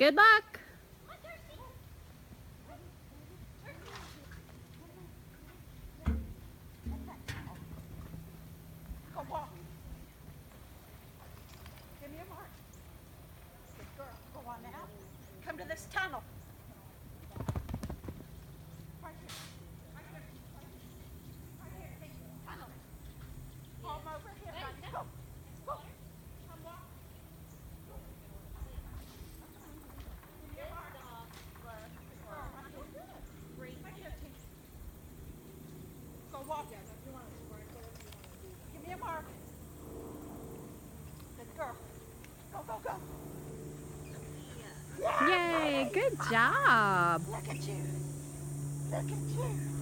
Good luck. Go walk. Give me a mark. Good girl. Go on now. Come to this tunnel. Right here. Right here. Right here. Take this tunnel. Palm over here, buddy. Go. Go. Come walk. Give me a mark. Good girl. Right here. Right here, Tinky. Go walk. Give me a mark. Good girl. Go, go, go. Yeah, Yay, buddy. good job. Look at you. Look at you.